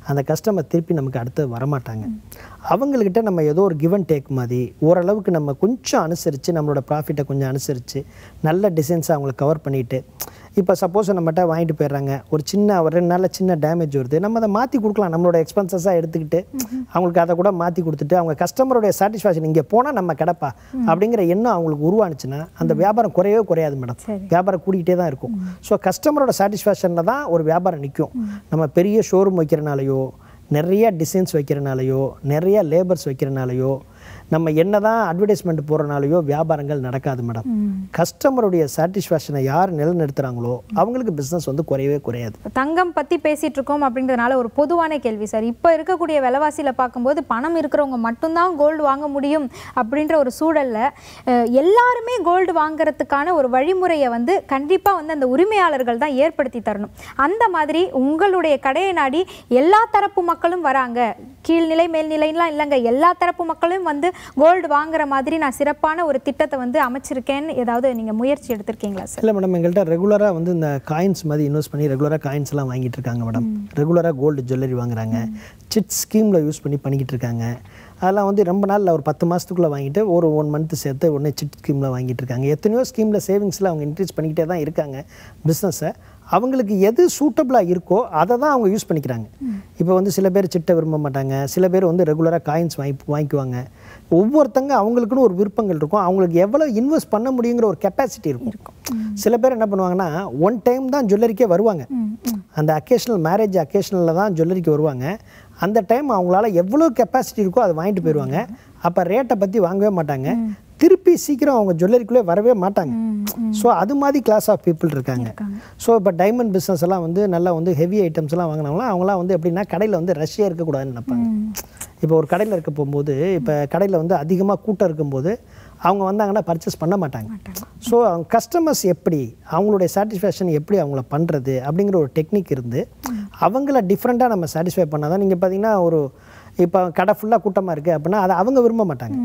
அந்த கஸ்டமர் திருப்பி நமக்கு அடுத்து வரமாட்டாங்க. அவங்கக்கிட்ட நம்ம ஏதோ ஒரு கிவ் அண்ட் டேக் மாதிரி ஓரளவுக்கு நம்ம கொஞ்சம் அனுசரித்து நம்மளோட ப்ராஃபிட்டை கொஞ்சம் அனுசரித்து நல்ல டிசைன்ஸை அவங்கள கவர் பண்ணிவிட்டு, இப்போ சப்போஸ் நம்மகிட்ட வாங்கிட்டு போயிடுறாங்க, ஒரு 2 நாளில் சின்ன டேமேஜ் வருது, நம்ம அதை மாற்றி கொடுக்கலாம். நம்மளோட எக்ஸ்பென்சஸாக எடுத்துக்கிட்டு அவங்களுக்கு அதை கூட மாற்றி கொடுத்துட்டு அவங்க கஸ்டமருடைய சாட்டிஸ்ஃபேக்ஷன் இங்கே போனால் நம்ம கிடப்பா அப்படிங்கிற எண்ணம் அவங்களுக்கு உருவானுச்சுன்னா அந்த வியாபாரம் குறையவே குறையாது மேடம். வியாபாரம் கூடிக்கிட்டே தான் இருக்கும். ஸோ கஸ்டமரோட சாட்டிஸ்ஃபேக்ஷனில் தான் ஒரு வியாபாரம் நிற்கும். நம்ம பெரிய ஷோரூம் வைக்கிறனாலையோ, நிறைய டிசைன்ஸ் வைக்கிறனாலையோ, நிறைய லேபர்ஸ் வைக்கிறனாலையோ, நம்ம என்ன தான் அட்வர்டைஸ்மெண்ட் போகிறனாலையோ வியாபாரங்கள் நடக்காது மேடம். கஸ்டமருடைய சாட்டிஸ்ஃபேக்ஷனை யார் நிலைநிறுத்துகிறாங்களோ அவங்களுக்கு பிஸ்னஸ் வந்து குறையவே குறையாது. தங்கம் பற்றி பேசிகிட்டு இருக்கோம் அப்படின்றதுனால ஒரு பொதுவான கேள்வி சார், இப்போ இருக்கக்கூடிய விலைவாசியில் பார்க்கும்போது பணம் இருக்கிறவங்க மட்டும்தான் கோல்டு வாங்க முடியும் அப்படின்ற ஒரு சூழலில் எல்லாருமே கோல்டு வாங்குறதுக்கான ஒரு வழிமுறையை வந்து கண்டிப்பாக வந்து அந்த உரிமையாளர்கள் தான் ஏற்படுத்தி தரணும். அந்த மாதிரி உங்களுடைய கடையை நாடி எல்லா தரப்பு மக்களும் வராங்க, கீழ்நிலை மேல்நிலைலாம் இல்லைங்க, எல்லா தரப்பு மக்களும் வந்து கோல்டு வாங்குற மாதிரி நான் சிறப்பான ஒரு திட்டத்தை வந்து அமைச்சிருக்கேன்னு ஏதாவது நீங்கள் முயற்சி எடுத்திருக்கீங்களா சார்? இல்லை மேடம், எங்கள்கிட்ட ரெகுலராக வந்து இந்த காயின்ஸ் மாதிரி இன்வெஸ்ட் பண்ணி ரெகுலராக காயின்ஸ் எல்லாம் வாங்கிட்டு இருக்காங்க மேடம். ரெகுலராக கோல்டு ஜுவல்லரி வாங்குறாங்க, சிட் ஸ்கீமில் யூஸ் பண்ணிக்கிட்டு இருக்காங்க. அதெல்லாம் வந்து ரொம்ப நாளில் ஒரு 10 மாதத்துக்குள்ளே வாங்கிட்டு ஒரு 1 மந்த் சேர்த்து உடனே சிட் ஸ்கீமில் வாங்கிட்டு இருக்காங்க. எத்தனையோ ஸ்கீமில் சேவிங்ஸில் அவங்க இன்க்ரீஸ் பண்ணிக்கிட்டே தான் இருக்காங்க பிஸ்னஸை. அவங்களுக்கு எது சூட்டபிளாக இருக்கோ அதை தான் அவங்க யூஸ் பண்ணிக்கிறாங்க. இப்போ வந்து சில பேர் சிட்டை விரும்ப மாட்டாங்க, சில பேர் வந்து ரெகுலராக காயின்ஸ் வாங்கிக்குவாங்க. ஒவ்வொருத்தங்க அவங்களுக்குன்னு ஒரு விருப்பங்கள் இருக்கும், அவங்களுக்கு எவ்வளோ இன்வெஸ்ட் பண்ண முடியுங்கிற ஒரு கெப்பாசிட்டி இருக்கும். சில பேர் என்ன பண்ணுவாங்கன்னா ஒன் டைம் தான் ஜுவல்லரிக்கே வருவாங்க, அந்த அக்கேஷனல் மேரேஜ் அக்கேஷனலில் தான் ஜுவல்லரிக்கு வருவாங்க. அந்த டைம் அவங்களால எவ்வளோ கெப்பாசிட்டி இருக்கோ அதை வாங்கிட்டு போயிடுவாங்க. அப்போ ரேட்டை பற்றி வாங்கவே மாட்டாங்க, திருப்பி சீக்கிரம் அவங்க ஜுவல்லரிக்குள்ளே வரவே மாட்டாங்க. ஸோ அது மாதிரி கிளாஸ் ஆஃப் பீப்புள் இருக்காங்க. ஸோ இப்போ டைமண்ட் பிஸ்னஸ் எல்லாம் வந்து நல்லா வந்து ஹெவி ஐட்டம்ஸ் எல்லாம் வாங்கினவங்களாம் அவங்களாம் வந்து எப்படின்னா கடையில் வந்து ரஷ்யாக இருக்கக்கூடாதுன்னு நினைப்பாங்க. இப்போ ஒரு கடையில் இருக்க போகும்போது, இப்போ கடையில் வந்து அதிகமாக கூட்டம் இருக்கும்போது அவங்க வந்தாங்கன்னா பர்ச்சேஸ் பண்ண மாட்டாங்க. ஸோ அவங்க கஸ்டமர்ஸ் எப்படி அவங்களுடைய சாட்டிஸ்ஃபேக்ஷன் எப்படி அவங்கள பண்ணுறது அப்படிங்கிற ஒரு டெக்னிக் இருந்து அவங்கள டிஃப்ரெண்ட்டாக நம்ம சாட்டிஸ்ஃபை பண்ணால் தான். நீங்கள் பார்த்தீங்கன்னா ஒரு இப்போ கடை ஃபுல்லாக கூட்டமாக இருக்குது அப்படின்னா அதை அவங்க விரும்ப மாட்டாங்க.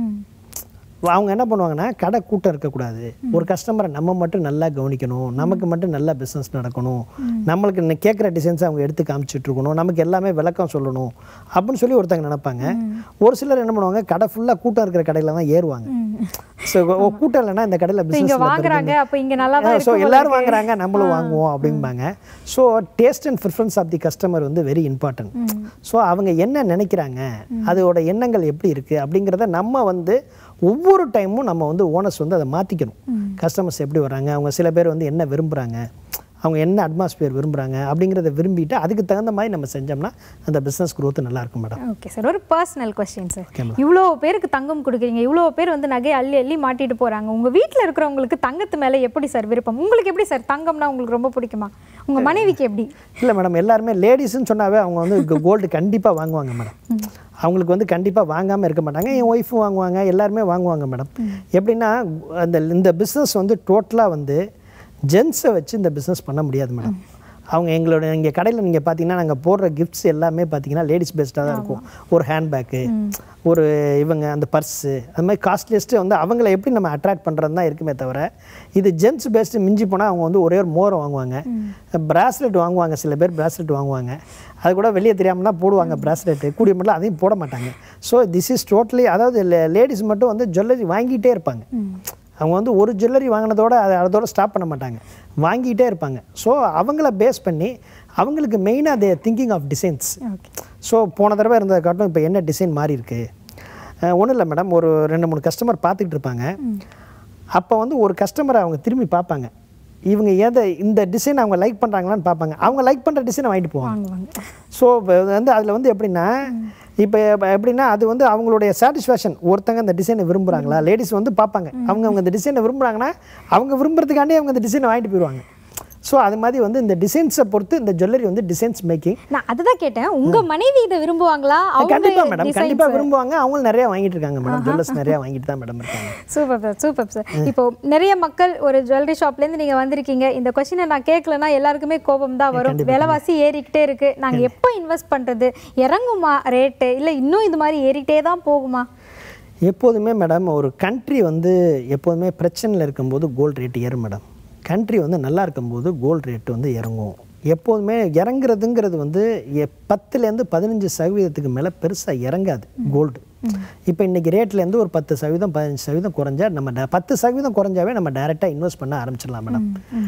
அவங்க என்ன பண்ணுவாங்கன்னா கடை கூட்டம் இருக்கக்கூடாது, ஒரு கஸ்டமரை நம்ம மட்டும் நல்லா கவனிக்கணும், நமக்கு மட்டும் நல்லா பிஸ்னஸ் நடக்கணும், நம்மளுக்கு கேட்குற டிசைன்ஸை அவங்க எடுத்து காமிச்சிட்டு இருக்கணும், நமக்கு எல்லாமே விளக்கம் சொல்லணும் அப்படின்னு சொல்லி ஒருத்தங்க நினைப்பாங்க. ஒரு சிலர் என்ன பண்ணுவாங்க கடை ஃபுல்லாக கூட்டம் இருக்கிற கடையில் தான் ஏறுவாங்க. ஸோ கூட்டம் இல்லைன்னா இந்த கடையில் பிஸ்னஸ் வாங்குறாங்க, அப்போ இங்கே நல்லா தான் ஸோ எல்லோரும் வாங்குறாங்க நம்மளும் வாங்குவோம் அப்படிம்பாங்க. So taste and preference of the customer வந்து வெரி இம்பார்ட்டன்ட். ஸோ அவங்க என்ன நினைக்கிறாங்க, அதோட எண்ணங்கள் எப்படி இருக்குது அப்படிங்கிறத நம்ம வந்து ஒவ்வொரு டைமும் நம்ம வந்து ஓனர்ஸ் வந்து அதை மாற்றிக்கணும். கஸ்டமர்ஸ் எப்படி வராங்க, அவங்க சில பேர் வந்து என்ன விரும்புகிறாங்க, அவங்க என்ன அட்மாஸ்பியர் விரும்புகிறாங்க அப்படிங்கிறத விரும்பிட்டு அதுக்கு தகுந்த மாதிரி நம்ம செஞ்சோம்னா அந்த பிஸ்னஸ் growth நல்லாயிருக்கும் மேடம். ஓகே சார், ஒரு பர்சனல் கொஸ்டின் சார். இவ்வளோ பேருக்கு தங்கம் கொடுக்குறீங்க, இவ்வளோ பேர் வந்து நகை அள்ளி அள்ளி மாட்டிட்டு போகிறாங்க, உங்கள் வீட்டில் இருக்கிறவங்களுக்கு தங்கத்து மேலே எப்படி சார் விருப்பம்? உங்களுக்கு எப்படி சார் தங்கம்னா உங்களுக்கு ரொம்ப பிடிக்குமா? உங்கள் மனைவிக்கு எப்படி? இல்லை மேடம், எல்லாருமே லேடிஸ்ன்னு சொன்னாவே அவங்க வந்து கோல்டு கண்டிப்பாக வாங்குவாங்க மேடம். அவங்களுக்கு வந்து கண்டிப்பாக வாங்காமல் இருக்க மாட்டாங்க. என் ஒய்ஃபும் வாங்குவாங்க, எல்லாருமே வாங்குவாங்க மேடம். எப்படின்னா இந்த பிஸ்னஸ் வந்து டோட்டலாக வந்து ஜென்ஸை வச்சு இந்த பிஸ்னஸ் பண்ண முடியாது மேடம். அவங்க எங்களோட இங்கே கடையில் நீங்கள் பார்த்தீங்கன்னா நாங்கள் போடுற கிஃப்ட்ஸ் எல்லாமே பார்த்தீங்கன்னா லேடிஸ் பேஸ்டாக தான் இருக்கும். ஒரு ஹேண்ட்பேக்கு, ஒரு இவங்க அந்த பர்ஸு, அது மாதிரி காஸ்ட்லியஸ்ட்டு வந்து அவங்கள எப்படி நம்ம அட்ராக்ட் பண்ணுறது தான் இருக்குமே தவிர இது ஜென்ஸ் பேஸ்ட்டு மிஞ்சி போனால் அவங்க வந்து ஒரே ஒரு மோரம் வாங்குவாங்க, பிராஸ்லெட் வாங்குவாங்க, சில பேர் பிராஸ்லெட் வாங்குவாங்க, அது கூட வெளியே தெரியாமல் தான் போடுவாங்க பிராஸ்லெட்டு, கூடிய மட்டும் அதையும் போட மாட்டாங்க. ஸோ திஸ் இஸ் டோட்டலி, அதாவது லேடிஸ் மட்டும் வந்து ஜுவல்லரி வாங்கிட்டே இருப்பாங்க. அவங்க வந்து ஒரு ஜுவல்லரி வாங்கினதோட அதோட ஸ்டாப் பண்ண மாட்டாங்க, வாங்கிட்டே இருப்பாங்க. ஸோ அவங்கள பேஸ் பண்ணி அவங்களுக்கு மெயினாக they thinking of designs. So போன தடவை இருந்ததை காட்டும் இப்போ என்ன டிசைன் மாறி இருக்குது ஒன்றும் இல்லை மேடம். ஒரு 2-3 கஸ்டமர் பார்த்துக்கிட்டு இருப்பாங்க. அப்போ வந்து ஒரு கஸ்டமரை அவங்க திரும்பி பார்ப்பாங்க, இவங்க எதை இந்த டிசைன் அவங்க லைக் பண்ணுறாங்களான்னு பார்ப்பாங்க. அவங்க லைக் பண்ணுற டிசைனை வாங்கிட்டு போவாங்க. ஸோ வந்து அதில் வந்து எப்படின்னா இப்போ எப்படின்னா அது வந்து அவங்களுடைய சாட்டிஸ்ஃபேக்ஷன். ஒருத்தங்க இந்த டிசைனை விரும்புகிறாங்களா, லேடிஸ் வந்து பார்ப்பாங்க, அவங்க இந்த டிசைனை விரும்புகிறாங்கன்னா அவங்க விரும்புறதுக்காண்டி அவங்க இந்த டிசைனை வாங்கிட்டு போயிடுவாங்க. ஸோ அது மாதிரி வந்து இந்த டிசைன்ஸை பொறுத்து இந்த ஜுவல்லரி வந்து டிசைன்ஸ் மேக்கிங். நான் அதுதான் கேட்டேன், உங்கள் மனைவி இதை விரும்புவாங்களா? கண்டிப்பாக மேடம், கண்டிப்பாக விரும்புவாங்க. அவங்களும் நிறையா வாங்கிட்டு இருக்காங்க மேடம், ஜுவல்லர்ஸ் நிறையா வாங்கிட்டு தான் மேடம் இருக்காங்க. Super sir, super sir. இப்போ நிறைய மக்கள் ஒரு ஜுவல்லரி ஷாப்லேருந்து நீங்கள் வந்திருக்கீங்க, இந்த கொஸ்டினை நான் கேட்கலன்னா எல்லாருக்குமே கோபம் தான் வரும். விலைவாசி ஏறிக்கிட்டே இருக்குது, நாங்கள் எப்போ இன்வெஸ்ட் பண்ணுறது, இறங்குமா ரேட்டு, இல்லை இன்னும் இது மாதிரி ஏறிக்கிட்டே தான் போகுமா? எப்போதுமே மேடம் ஒரு கண்ட்ரி வந்து எப்போதுமே பிரச்சனையில் இருக்கும்போது கோல்டு ரேட் ஏறும் மேடம். கண்ட்ரி வந்து நல்லா இருக்கும்போது கோல்டு ரேட்டு வந்து இறங்கும். எப்போதுமே இறங்குறதுங்கிறது வந்து 10லேருந்து 15% மேலே பெருசாக இறங்காது கோல்டு. இப்போ இன்றைக்கி ரேட்லேருந்து ஒரு 10% 15% குறைஞ்சா நம்ம 10% குறைஞ்சாவே நம்ம டைரெக்டாக இன்வெஸ்ட் பண்ண ஆரம்பிச்சிடலாம் மேடம்.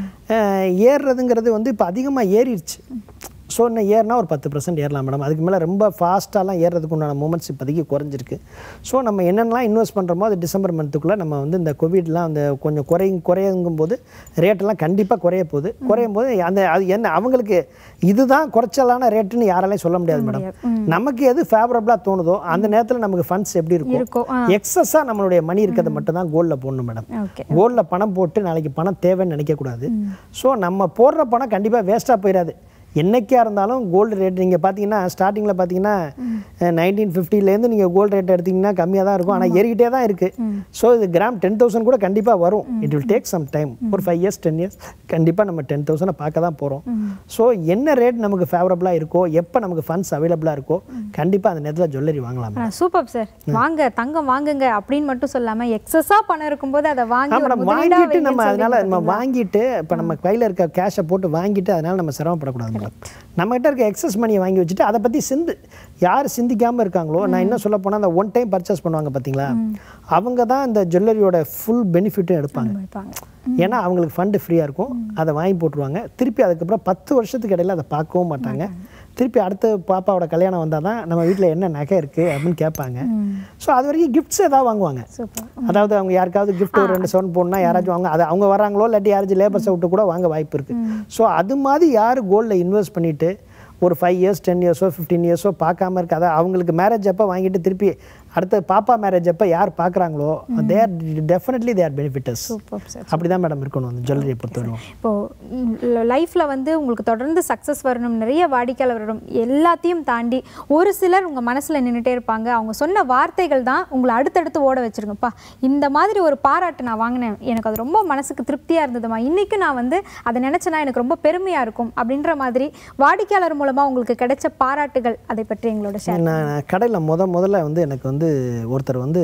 ஏறுறதுங்கிறது வந்து இப்போ அதிகமாக ஏறிடுச்சு. ஸோ இன்னும் ஏறினா ஒரு 10% ஏறலாம் மேடம். அதுக்கு மேலே ரொம்ப ஃபாஸ்ட்டாலாம் ஏறுறதுக்கு உண்டான மூமெண்ட்ஸ் இப்போதைக்கு குறைஞ்சிருக்கு. ஸோ நம்ம என்னென்னலாம் இன்வெஸ்ட் பண்ணுறோமோ அது டிசம்பர் மந்த்துக்குள்ளே நம்ம வந்து இந்த கோவிட்லாம் அந்த கொஞ்சம் குறையுங்கும் போது ரேட்டெல்லாம் கண்டிப்பாக குறையும் போது அந்த அது என்ன அவங்களுக்கு இதுதான் குறைச்சலான ரேட்டுன்னு யாராலையும் சொல்ல முடியாது மேடம். நமக்கு எது ஃபேவரபுளாக தோணுதோ அந்த நேரத்தில் நமக்கு ஃபண்ட்ஸ் எப்படி இருக்கும், எக்ஸஸாக நம்மளுடைய மணி இருக்கிறத மட்டும் தான் கோல்டில் போடணும் மேடம். கோல்டில் பணம் போட்டு நாளைக்கு பணம் தேவைன்னு நினைக்கக்கூடாது. ஸோ நம்ம போடுற பணம் கண்டிப்பாக வேஸ்ட்டாக போயிடாது. என்றைக்கா இருந்தாலும் கோல்டு ரேட் நீங்கள் பார்த்தீங்கன்னா ஸ்டார்டிங்கில் பார்த்தீங்கன்னா 1950லேருந்து நீங்கள் கோல்டு ரேட் எடுத்திங்கன்னா கம்மியாக தான் இருக்கும். ஆனால் ஏறிக்கிட்டே தான் இருக்குது. ஸோ இது கிராம் 10,000 கூட கண்டிப்பாக வரும். It will take some time. ஒரு 5 years 10 years கண்டிப்பாக நம்ம 10,000 பார்க்க தான் போகிறோம். ஸோ என்ன ரேட் நமக்கு ஃபேவரபுளாக இருக்கோ, எப்போ நமக்கு ஃபண்ட்ஸ் அவைலபிளாக இருக்கோ கண்டிப்பாக அந்த நேரத்தில் ஜுவல்லரி வாங்கலாம். Super sir. வாங்க தங்கம் வாங்குங்க அப்படின்னு மட்டும் சொல்லாமல் எக்ஸஸாக பணம் இருக்கும்போது அதை வாங்கிட்டு நம்ம அதனால் நம்ம வாங்கிட்டு இப்போ நம்ம கையில் இருக்க கேஷை போட்டு வாங்கிட்டு அதனால் நம்ம சிரமப்படக்கூடாது. நம்மகிட்ட இருக்க எக்ஸஸ் மணியை வாங்கி வச்சுட்டு அதை பற்றி யார் சிந்திக்காமல் இருக்காங்களோ, நான் என்ன சொல்ல போனால் அந்த ஒன் டைம் பர்ச்சேஸ் பண்ணுவாங்க பார்த்தீங்களா, அவங்க தான் இந்த ஜுவல்லரியோட ஃபுல் பெனிஃபிட்டும் எடுப்பாங்க. ஏன்னா அவங்களுக்கு ஃபண்டு ஃப்ரீயாக இருக்கும். அதை வாங்கி போட்டுருவாங்க. திருப்பி அதுக்கப்புறம் 10 வருஷத்துக்கு இடையில அதை பார்க்கவும் மாட்டாங்க. திருப்பி அடுத்த பாப்பாவோட கல்யாணம் வந்தால் தான் நம்ம வீட்டில் என்ன நகை இருக்குது அப்படின்னு கேட்பாங்க. ஸோ அது வரைக்கும் கிஃப்ட்ஸ் ஏதாவது வாங்குவாங்க. அதாவது அவங்க யாருக்காவது கிஃப்ட் ஒரு 2 சவரன் போடணும்னா யாராச்சும் வாங்க, அதை அவங்க வராங்களோ இல்லாட்டி யாராச்சும் லேபர்ஸை விட்டு கூட வாங்க வாய்ப்பு இருக்குது. ஸோ அது மாதிரி யார் கோல்டில் இன்வெஸ்ட் பண்ணிவிட்டு ஒரு 5 years 10 years 15 years பார்க்காம இருக்காத, அவங்களுக்கு மேரேஜ் அப்போ வாங்கிட்டு திருப்பி அடுத்த பாப்பா மேரேஜ் அப்போ யார் பார்க்குறாங்களோ they are definitely they are benefitters. அப்படி தான் மேடம் இருக்கணும் அந்த ஜுவல்லரியை பொறுத்தவரைக்கும். இப்போது லைஃப்பில் வந்து உங்களுக்கு தொடர்ந்து சக்ஸஸ் வரணும், நிறைய வாடிக்கையாளர் வரணும், எல்லாத்தையும் தாண்டி ஒரு சிலர் உங்கள் மனசில் நின்றுட்டே இருப்பாங்க. அவங்க சொன்ன வார்த்தைகள் தான் உங்களை அடுத்தடுத்து ஓட வச்சுருங்கப்பா. இந்த மாதிரி ஒரு பாராட்டு நான் வாங்கினேன், எனக்கு அது ரொம்ப மனசுக்கு திருப்தியாக இருந்ததுமா, இன்றைக்கி நான் வந்து அதை நினச்சேன்னா எனக்கு ரொம்ப பெருமையாக இருக்கும் அப்படின்ற மாதிரி வாடிக்கையாளர் மூலமாக உங்களுக்கு கிடைச்ச பாராட்டுகள் அதை பற்றி எங்களோட ஷேர். நான் கடையில் முதல்ல வந்து எனக்கு வந்து ஒருத்தர் வந்து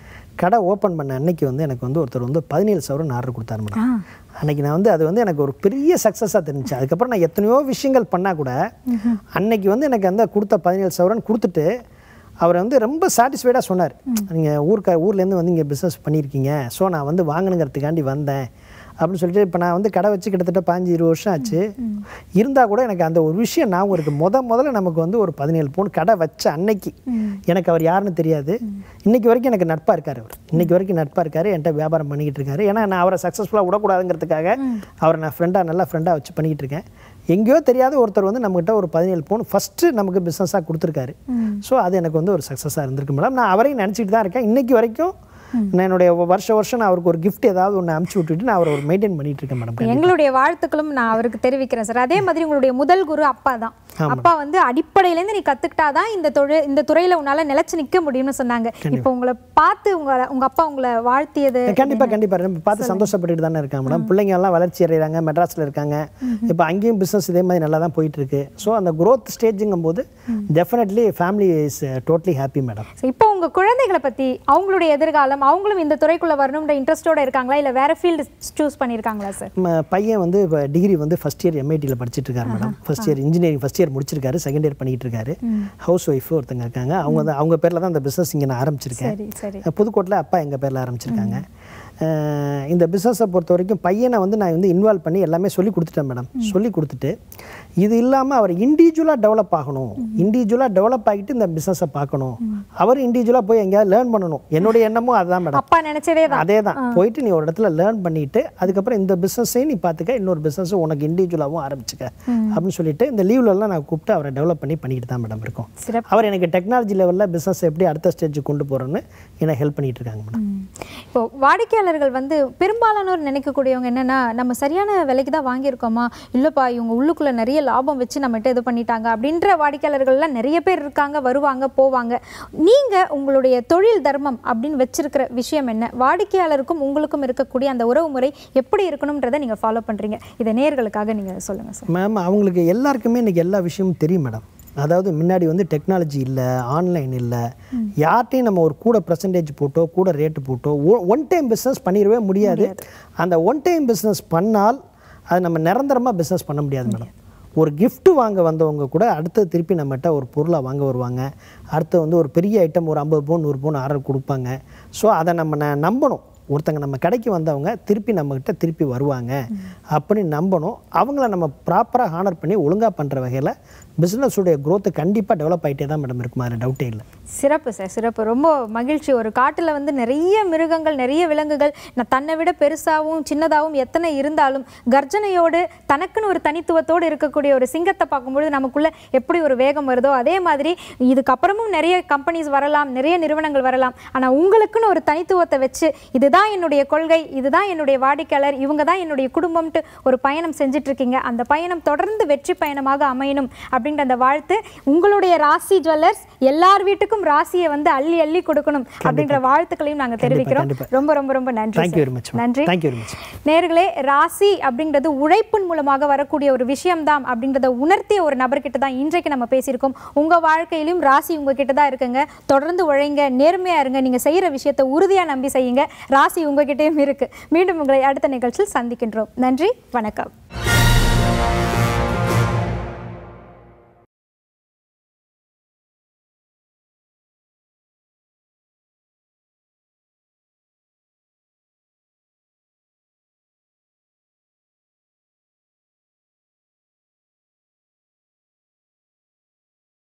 கடை ஓப்பன் பண்ண அன்னைக்கு வந்து எனக்கு வந்து ஒருத்தர் வந்து 17 சவரன் ஆர்டர் கொடுத்தாரு மேடம். அன்னைக்கு நான் வந்து அது வந்து எனக்கு ஒரு பெரிய சக்ஸஸாக தெரிஞ்சு. அதுக்கப்புறம் நான் எத்தனையோ விஷயங்கள் பண்ணால் கூட அன்னைக்கு வந்து எனக்கு அந்த கொடுத்த 17 சவரன் கொடுத்துட்டு அவர் வந்து ரொம்ப சாட்டிஸ்ஃபைடாக சொன்னார், நீங்கள் ஊர்லேருந்து வந்து இங்கே பிஸ்னஸ் பண்ணியிருக்கீங்க, ஸோ நான் வந்து வாங்கணுங்கிறதுக்காண்டி வந்தேன் அப்படின்னு சொல்லிட்டு. இப்போ நான் வந்து கடை வச்சு கிட்டத்தட்ட 15-20 வருஷம் ஆச்சு. இருந்தால் கூட எனக்கு அந்த ஒரு விஷயம் ஞாபகம் இருக்குது. முதல்ல நமக்கு வந்து ஒரு 17 பவுன் கடை வச்ச அன்னைக்கு எனக்கு அவர் யாருன்னு தெரியாது. இன்றைக்கி வரைக்கும் எனக்கு நட்பாக இருக்கார். அவர் இன்றைக்கி வரைக்கும் நட்பாக இருக்கார், என்கிட்ட வியாபாரம் பண்ணிக்கிட்டு இருக்காரு. ஏன்னா நான் அவரை சக்ஸஸ்ஃபுல்லாக விடக்கூடாதுங்கிறதுக்காக அவரை நான் நல்ல ஃப்ரெண்டாக வச்சு பண்ணிக்கிட்டு இருக்கேன். எங்கேயோ தெரியாத ஒருத்தர் வந்து நம்மகிட்ட ஒரு 17 பவுன் ஃபஸ்ட்டு நமக்கு பிஸ்னஸாக கொடுத்துருக்காரு. ஸோ அது எனக்கு வந்து ஒரு சக்ஸஸாக இருந்திருக்கு மேடம். நான் அவரையும் நினச்சிட்டு தான் இருக்கேன். இன்றைக்கி வரைக்கும் நான் என்னுடைய வருஷம் நான் அவருக்கு ஒரு கிஃப்ட் ஏதாவது ஒன்று அனுப்பிச்சி விட்டுட்டு நான் அவரை ஒரு மெயின்டைன் பண்ணிட்டு இருக்கேன் மேடம். எங்களுடைய வாழ்த்துக்களும் நான் அவருக்கு தெரிவிக்கிறேன் சார். அதே மாதிரி உங்களுடைய முதல் குரு அப்பா தான். அப்பா வந்து அடிப்படையிலேருந்து நீ கற்றுக்கிட்டாதான் இந்த துறையில் உன்னால் நிலைச்சு நிற்க முடியும்னு சொன்னாங்க. இப்போ உங்களை பார்த்து உங்கள் அப்பா உங்களை வாழ்த்தியது கண்டிப்பாக பார்த்து சந்தோஷப்பட்டுட்டு தானே இருக்காங்க மேடம். பிள்ளைங்க எல்லாம் வளர்ச்சி அடைகிறாங்க, மெட்ராஸில் இருக்காங்க. இப்போ அங்கேயும் பிஸ்னஸ் இதே மாதிரி நல்லா தான் போயிட்டு இருக்கு. ஸோ அந்த க்ரோத் ஸ்டேஜுங்கும் போது definitely family is totally happy madam. இப்போ உங்கள் குழந்தைகளை பற்றி, அவங்களுடைய எதிர்காலம், அவங்களும் இந்த துறைக்குள்ள வரணும்ன்ற இன்ட்ரெஸ்டோட இருக்காங்களா இல்ல வேற ஃபீல்ட் சூஸ் பண்ணிருக்காங்களா சார்? பையன் வந்து டிகிரி வந்து ஃபர்ஸ்ட் இயர் MITல படிச்சிட்டு இருக்காரு madam. First year engineering first year முடிச்சிருக்காரு, செகண்ட் இயர் பண்ணிட்டு இருக்காரு. ஹவுஸ் ஒய்ஃப் ஒருத்தங்க இருக்காங்க. அவங்க பேர்ல தான் அந்த பிசினஸ் இங்க நான் ஆரம்பிச்சிருக்கேன். புதுக்கோட்டையில் அப்பா எங்க பேர்ல ஆரம்பிச்சிருக்காங்க. இந்த பிஸ்னஸை பொறுத்த வரைக்கும் பையனை வந்து நான் வந்து இன்வால்வ் பண்ணி எல்லாமே சொல்லி கொடுத்துட்டேன் மேடம். சொல்லி கொடுத்துட்டு இது இல்லாமல் அவர் இண்டிவிஜுவலாக டெவலப் ஆகணும், இண்டிவிஜுவலாக டெவலப் ஆகிட்டு இந்த பிஸ்னஸை பார்க்கணும், அவர் இண்டிவிஜுவலாக போய் எங்கேயாவது லேர்ன் பண்ணணும். என்னுடைய எண்ணமும் அதுதான் மேடம். அப்பா நினைச்சதே அதே தான். போயிட்டு நீ ஒரு இடத்துல லேர்ன் பண்ணிட்டு அதுக்கப்புறம் இந்த பிஸ்னஸையும் நீ பார்த்துக்க, இன்னொரு பிஸ்னஸ் உனக்கு இண்டிவிஜுவலாகவும் ஆரம்பிச்சுக்க அப்படின்னு சொல்லிட்டு இந்த லீவ்லலாம் நான் கூப்பிட்டு அவரை டெவலப் பண்ணிக்கிட்டு தான் மேடம் இருக்கோம். அவர் எனக்கு டெக்னாலஜி லெவலில் பிஸ்னஸ் எப்படி அடுத்த ஸ்டேஜுக்கு கொண்டு போகிறோன்னு எனக்கு ஹெல்ப் பண்ணிட்டு இருக்காங்க மேடம். இப்போ வாடிக்கையாளர்கள் வந்து பெரும்பாலானோர் நினைக்கக்கூடியவங்க என்னன்னா, நம்ம சரியான விலைக்கு தான் வாங்கியிருக்கோமா, இல்லைப்பா இவங்க உள்ளுக்குள்ள நிறைய லாபம் வச்சு நம்மகிட்ட இது பண்ணிட்டாங்க அப்படின்ற வாடிக்கையாளர்கள்லாம் நிறைய பேர் இருக்காங்க, வருவாங்க போவாங்க. நீங்க உங்களுடைய தொழில் தர்மம் அப்படின்னு வச்சிருக்கிற விஷயம் என்ன? வாடிக்கையாளருக்கும் உங்களுக்கும் இருக்கக்கூடிய அந்த உறவு முறை எப்படி இருக்கணும்ன்றதை நீங்க ஃபாலோ பண்றீங்க? இதை நேயர்களுக்காக நீங்க சொல்லுங்க சார். மேம், அவங்களுக்கு எல்லாருக்குமே இன்னைக்கு எல்லா விஷயமும் தெரியும் மேடம். அதாவது முன்னாடி வந்து டெக்னாலஜி இல்லை, ஆன்லைன் இல்லை, யார்ட்டையும் நம்ம ஒரு கூட பர்சன்டேஜ் போட்டோ கூட ரேட்டு போட்டோ ஒன் டைம் பிஸ்னஸ் பண்ணிடவே முடியாது. அந்த ஒன் டைம் பிஸ்னஸ் பண்ணால் அது நம்ம நிரந்தரமாக பிஸ்னஸ் பண்ண முடியாது மேடம். ஒரு gift வாங்க வந்தவங்க கூட அடுத்து திருப்பி நம்மகிட்ட ஒரு பொருளை வாங்க வருவாங்க. அடுத்து வந்து ஒரு பெரிய ஐட்டம் ஒரு 50 பவுன் 100 பவுன் ஆர்டர் கொடுப்பாங்க. ஸோ அதை நம்ம நம்பணும். ஒருத்தங்க நம்ம கடைக்கு வந்தவங்க திருப்பி நம்மகிட்ட திருப்பி வருவாங்க அப்படின்னு நம்பணும். அவங்கள நம்ம ப்ராப்பராக ஹானர் பண்ணி ஒழுங்காக பண்ணுற வகையில் பிஸ்னஸுடைய க்ரோத்து கண்டிப்பாக டெவலப் ஆகிட்டே தான் மேடம் இருக்கும். அதில் டவுட்டே இல்லை. சிறப்பு சார், சிறப்பு. ரொம்ப மகிழ்ச்சி. ஒரு காட்டில் வந்து நிறைய மிருகங்கள், நிறைய விலங்குகள், நான் தன்னை விட பெருசாகவும் சின்னதாகவும் எத்தனை இருந்தாலும் கர்ஜனையோடு தனக்குன்னு ஒரு தனித்துவத்தோடு இருக்கக்கூடிய ஒரு சிங்கத்தை பார்க்கும்பொழுது நமக்குள்ள எப்படி ஒரு வேகம் வருதோ அதே மாதிரி இதுக்கப்புறமும் நிறைய கம்பெனிஸ் வரலாம், நிறைய நிறுவனங்கள் வரலாம். ஆனால் உங்களுக்குன்னு ஒரு தனித்துவத்தை வச்சு இதுதான் என்னுடைய கொள்கை, இதுதான் என்னுடைய வாடிக்கையாளர், இவங்க தான் என்னுடைய குடும்பம்ட்டு ஒரு பயணம் செஞ்சுட்டு இருக்கீங்க. அந்த பயணம் தொடர்ந்து வெற்றி பயணமாக அமையணும் அப்படின்ற அந்த வாழ்த்து. உங்களுடைய ராசி ஜுவல்லர்ஸ் எல்லார் வீட்டுக்கும் ராசியை வந்து அள்ளி அள்ளி கொடுக்கணும் அப்படின்ற வாழ்த்துக்களையும் நாங்கள் தெரிவிக்கிறோம். ரொம்ப ரொம்ப ரொம்ப நன்றி. நன்றி. நேயர்களே, ராசி அப்படின்றது உழைப்பின் மூலமாக வரக்கூடிய ஒரு விஷயம்தான் அப்படின்றத உணர்த்திய ஒரு நபர்கிட்ட தான் இன்றைக்கு நம்ம பேசியிருக்கோம். உங்கள் வாழ்க்கையிலும் ராசி உங்ககிட்ட தான் இருக்குங்க. தொடர்ந்து உழைங்க, நேர்மையாக இருங்க, நீங்கள் செய்கிற விஷயத்தை உறுதியாக நம்பி செய்யுங்க. ராசி உங்ககிட்டயும் இருக்கு. மீண்டும் உங்களை அடுத்த நிகழ்ச்சியில் சந்திக்கின்றோம். நன்றி, வணக்கம்.